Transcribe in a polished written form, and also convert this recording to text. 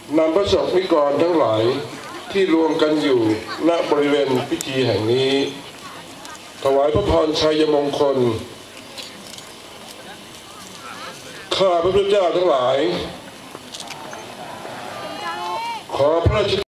นำพระสงฆ์นิกรทั้งหลายที่รวมกันอยู่ณบริเวณพิธีแห่งนี้ถวายพระพรชัยมงคลข้าพระพุทธเจ้าทั้งหลายขอพระราช